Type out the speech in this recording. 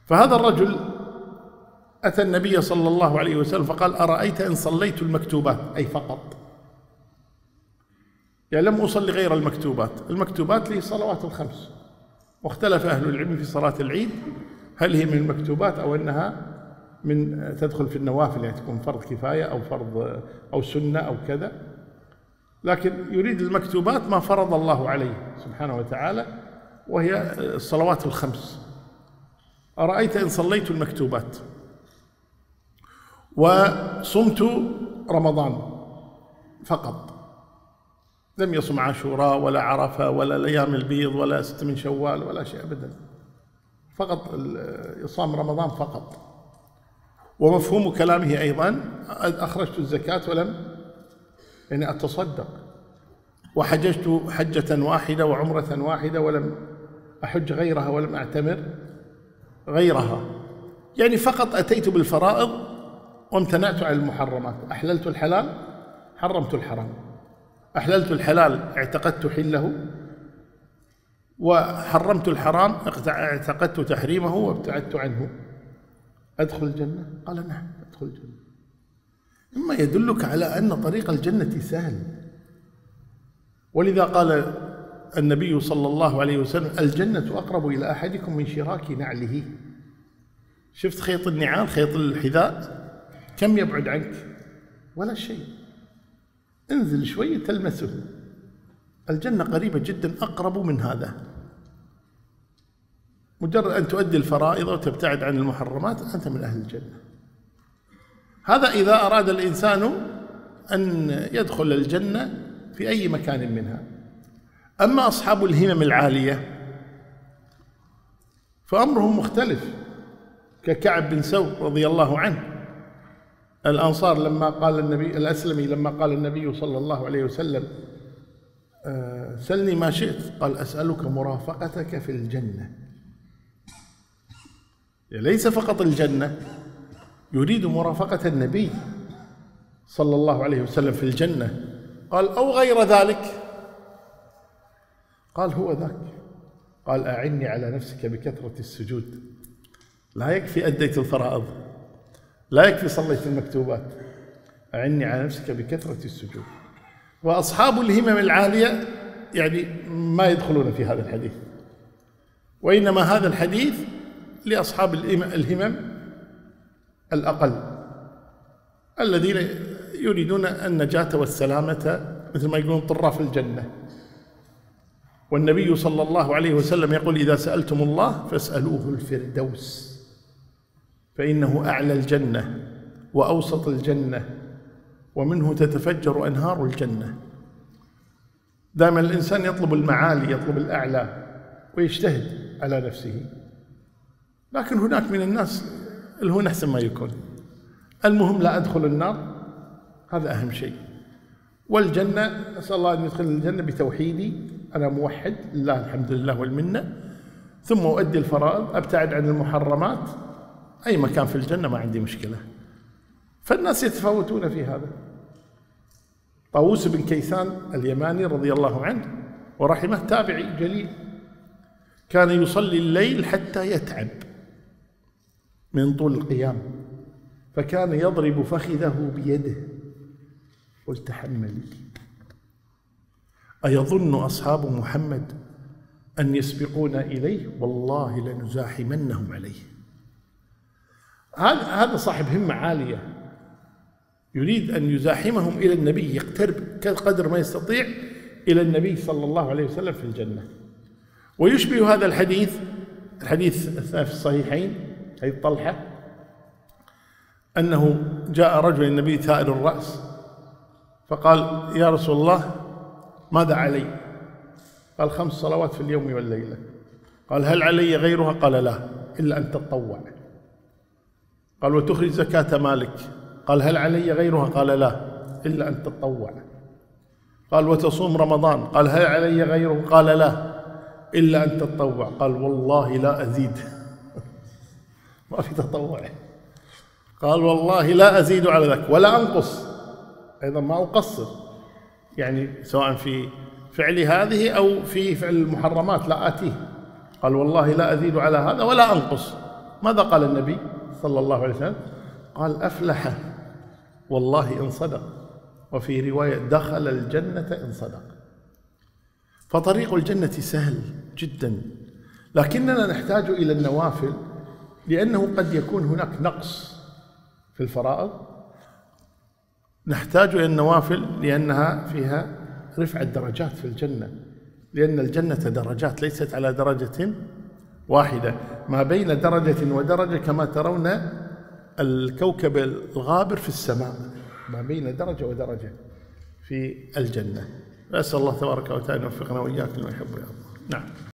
فهذا الرجل أتى النبي صلى الله عليه وسلم فقال: أرأيت إن صليت المكتوبات، أي فقط، يعني لم أصلي غير المكتوبات. المكتوبات لي صلوات الخمس، واختلف أهل العلم في صلاة العيد هل هي من المكتوبات أو أنها من تدخل في النوافل، يعني تكون فرض كفاية أو فرض أو سنة أو كذا، لكن يريد المكتوبات ما فرض الله عليه سبحانه وتعالى، وهي الصلوات الخمس. أرأيت إن صليت المكتوبات وصمت رمضان فقط، لم يصم عاشوراء ولا عرفة ولا الأيام البيض ولا 6 من شوال ولا شيء أبدا، فقط يصام رمضان فقط. ومفهوم كلامه أيضا: أخرجت الزكاة ولم يعني أتصدق، وحججت حجة واحدة وعمرة واحدة ولم أحج غيرها ولم أعتمر غيرها، يعني فقط أتيت بالفرائض وامتنعت عن المحرمات. أحللت الحلال حرمت الحرام، أحللت الحلال اعتقدت حله، وحرمت الحرام اعتقدت تحريمه وابتعدت عنه. أدخل الجنة؟ قال: نعم أدخل الجنة. مما يدلك على أن طريق الجنة سهل، ولذا قال النبي صلى الله عليه وسلم: الجنة أقرب إلى أحدكم من شراك نعله. شفت خيط النعال، خيط الحذاء، كم يبعد عنك؟ ولا شيء، انزل شوي تلمسه. الجنة قريبة جدا، أقرب من هذا. مجرد أن تؤدي الفرائض وتبتعد عن المحرمات أنت من أهل الجنة. هذا إذا أراد الإنسان أن يدخل الجنة في أي مكان منها. أما أصحاب الهمم العالية فأمرهم مختلف، ككعب بن سوء رضي الله عنه الأنصار لما قال النبي الأسلمي لما قال النبي صلى الله عليه وسلم: سلني ما شئت، قال: أسألك مرافقتك في الجنة. ليس فقط الجنة، يريد مرافقة النبي صلى الله عليه وسلم في الجنة. قال: أو غير ذلك؟ قال: هو ذاك. قال: أعني على نفسك بكثرة السجود. لا يكفي أديت الفرائض، لا يكفي صليت المكتوبات، أعني على نفسك بكثرة السجود. وأصحاب الهمم العالية يعني ما يدخلون في هذا الحديث، وإنما هذا الحديث لأصحاب الهمم الأقل الذين يريدون النجاة والسلامة، مثل ما يقولون طراف الجنة. والنبي صلى الله عليه وسلم يقول: إذا سألتم الله فاسألوه الفردوس، فإنه أعلى الجنة وأوسط الجنة ومنه تتفجر أنهار الجنة. دائما الإنسان يطلب المعالي، يطلب الأعلى ويجتهد على نفسه، لكن هناك من الناس اللي هو أحسن ما يكون، المهم لا أدخل النار، هذا أهم شيء. والجنة أسأل الله أن يدخل الجنة بتوحيدي، أنا موحد لله الحمد لله والمنة، ثم أؤدي الفرائض، أبتعد عن المحرمات، أي مكان في الجنة ما عندي مشكلة. فالناس يتفاوتون في هذا. طاووس بن كيسان اليماني رضي الله عنه ورحمه تابعي جليل، كان يصلي الليل حتى يتعب من طول القيام، فكان يضرب فخذه بيده: قل تحملي. أيظن أصحاب محمد أن يسبقونا إليه؟ والله لنزاحمنهم عليه. هذا صاحب همة عالية، يريد أن يزاحمهم إلى النبي، يقترب قدر ما يستطيع إلى النبي صلى الله عليه وسلم في الجنة. ويشبه هذا الحديث في الصحيحين، حديث طلحة، أنه جاء رجل النبي ثائر الرأس فقال: يا رسول الله ماذا علي؟ قال: 5 صلوات في اليوم والليلة. قال: هل علي غيرها؟ قال: لا، إلا أن تتطوع. قال: وتخرج زكاة مالك؟ قال: هل علي غيرها؟ قال: لا، إلا أن تتطوع. قال: وتصوم رمضان؟ قال: هل علي غيره؟ قال: لا، إلا أن تتطوع. قال: والله لا أزيد. ما في تطوع. قال: والله لا أزيد على ذلك ولا أنقص، أيضا ما أقصر، يعني سواء في فعل هذه أو في فعل المحرمات لا آتيه. قال: والله لا أزيد على هذا ولا أنقص. ماذا قال النبي صلى الله عليه وسلم؟ قال أفلح والله إن صدق، وفي رواية دخل الجنة إن صدق. فطريق الجنة سهل جدا، لكننا نحتاج إلى النوافل، لأنه قد يكون هناك نقص في الفرائض. نحتاج إلى النوافل لأنها فيها رفع الدرجات في الجنة، لأن الجنة درجات ليست على درجة واحدة، ما بين درجة ودرجة كما ترون الكوكب الغابر في السماء، ما بين درجة ودرجة في الجنة. أسأل الله تبارك وتعالى أن يوفقنا وإياكم لما يحب ويرضى. نعم.